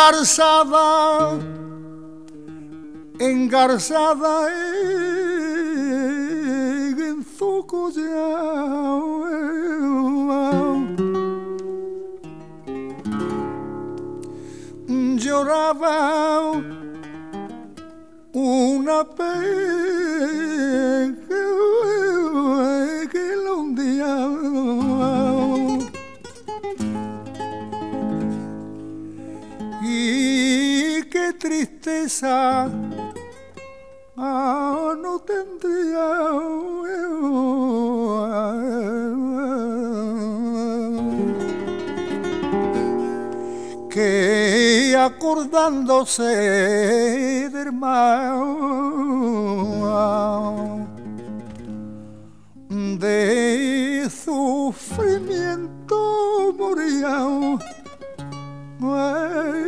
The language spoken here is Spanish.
engarzada, engarzada en su collar. Lloraba una pena que la hundía. Y qué tristeza no tendría que acordándose de hermano de sufrimiento moría.